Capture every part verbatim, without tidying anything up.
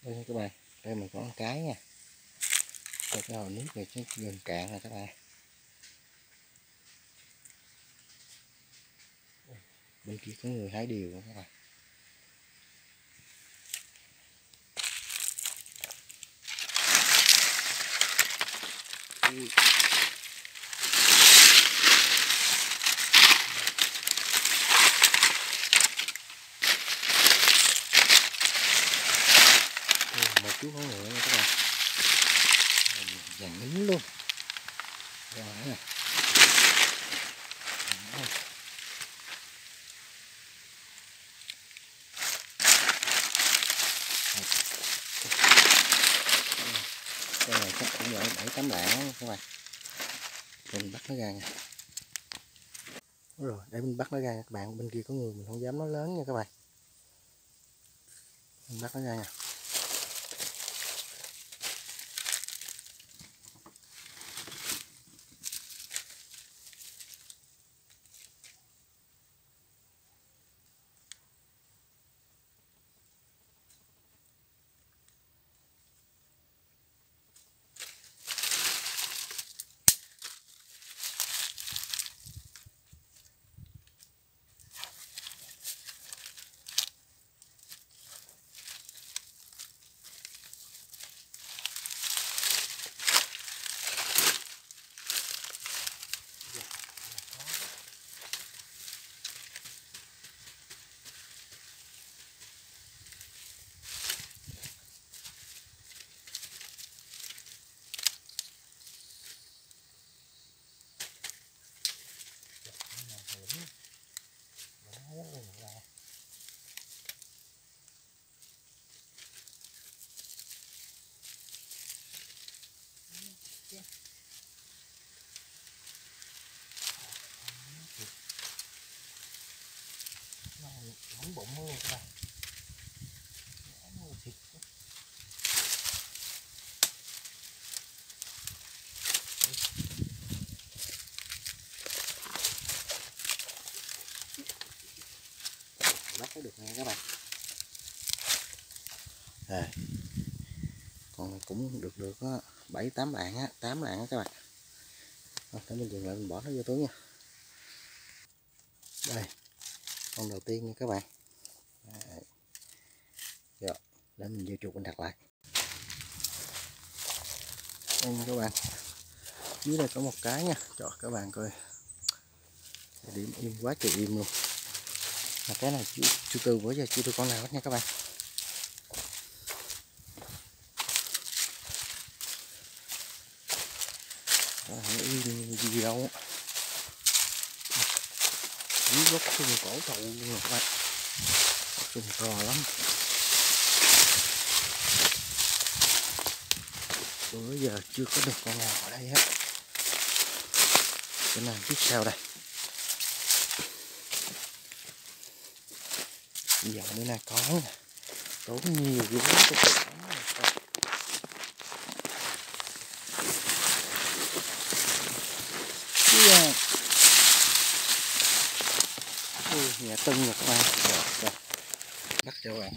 Đây nha các bạn, đây mình có một cái nha. Đây cái hồ nước này chứ gần cạn rồi các bạn. Bên kia có người hái điều nữa các bạn. Ui. Một chú con ngựa nha các bạn, vàng nín luôn rồi nè. Cái này chắc cũng vậy bảy tám lạng các bạn. Mình bắt nó ra nha. Đúng rồi, để mình bắt nó ra nha các bạn. Bên kia có người mình không dám nói lớn nha các bạn. Mình bắt nó ra nha. Bóng bụng luôn các bạn. Thịt. Bắt nó được nha các bạn. À, còn cũng được được á, bảy tám lạng á, tám lạng á các bạn. Rồi, để mình dừng lại mình bỏ nó vô túi nha. Đây, con đầu tiên nha các bạn. Đây. Rồi, để mình vô chuột mình đặt lại. Đây nha các bạn. Dưới đây có một cái nha, cho các bạn coi. Điểm im quá trời im luôn. Mà cái này chưa, chưa từ bữa giờ chưa được con nào hết nha các bạn. Đó, im gì đâu. Dưới gốc sừng cổ trầu luôn rồi các bạn. Sừng to lắm. Bữa giờ chưa có được con nào ở đây hết. Cái này biết sao đây. Giờ bữa nay có nè. Tốn nhiều dữ lắm cái cuộc sống này. Yeah. Ui, nhà tưng rồi các bạn. Rồi, rồi. Bắt cho các bạn.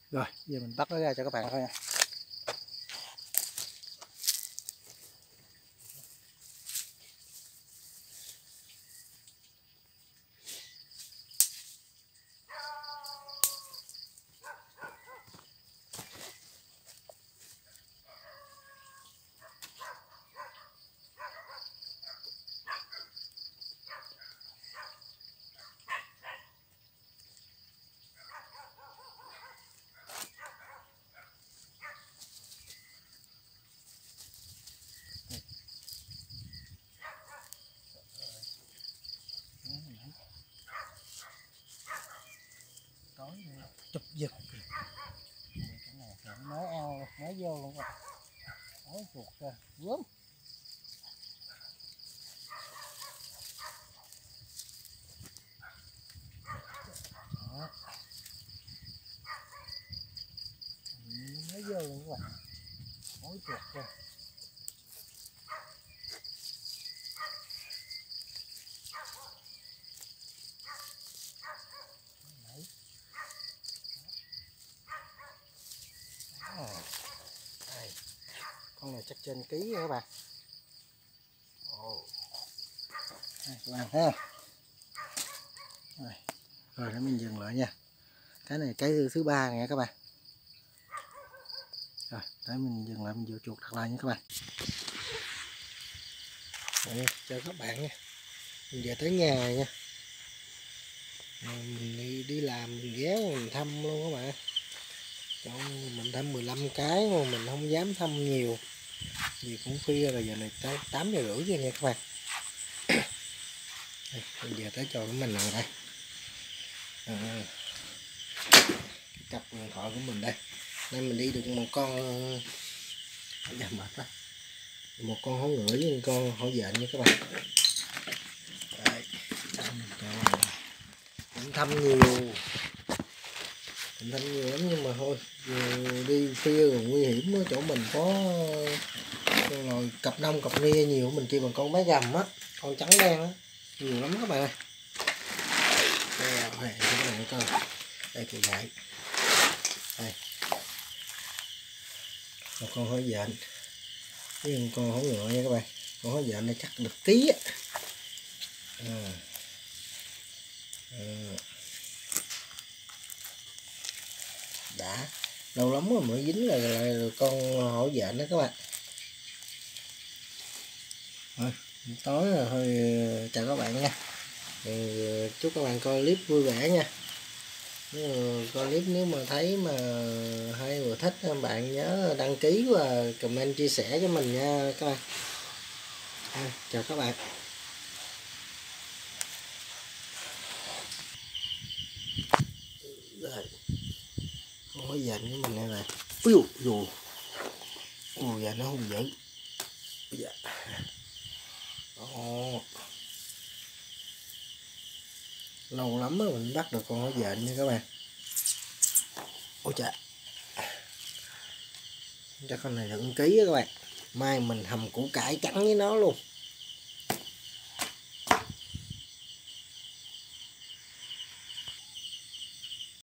Rồi giờ mình bắt nó ra cho các bạn coi nha. Tối chụp giật cái này mới ao mới vô luôn rồi, tối chuột ra gớm. Mới vô luôn các bạn, tối chuột ra. Đây. Con này chắc trên ký nha các bạn. Ồ. Đây, các bạn thấy không? Rồi, rồi để mình dừng lại nha. Cái này cái thứ ba nha các bạn. Rồi, để mình dừng lại, mình dựa chuột đặt lại nha các bạn. Rồi, chào các bạn nha. Mình về tới nhà nha. Mình đi, đi làm mình ghé mình thăm luôn các bạn. Còn mình thăm mười lăm cái mà mình không dám thăm nhiều vì cũng khuya rồi, giờ này tới tám giờ rưỡi rồi nha các bạn. Đây, mình về tới trò của mình rồi đây. À, cái cặp điện thoại của mình đây. Nay mình đi được một con giờ mệt quá. Một con hổ ngựa với một con hổ dện nha các bạn. Đây, cũng thăm nhiều. Mình thăm nhiều lắm nhưng mà thôi đi khuya rồi nguy hiểm đó. Chỗ mình có rồi cặp đông cặp nia nhiều, mình kêu bằng con bé gầm á, con trắng đen á, nhiều lắm các bạn ơi. Đây rồi các bạn coi, đây kỳ đại, đây một con hổ dện với một con hổ ngựa nha các bạn. Con hổ dện này chắc được ký á. À. À. Đã lâu lắm rồi mới dính là, là con hổ dện đó các bạn. Thôi tối rồi thôi, chào các bạn nha. Chúc các bạn coi clip vui vẻ nha. Coi clip nếu mà thấy mà hay và thích, các bạn nhớ đăng ký và comment chia sẻ cho mình nha các bạn. À, chào các bạn. Đây. Con hổ dện của mình đây này. Ui dồi, ui da nó hung dữ. Dạ. Ồ. Lâu lắm rồi mình bắt được con hổ dện nha các bạn. Ôi chà, cho con này đựng ký á các bạn. Mai mình hầm củ cải trắng với nó luôn.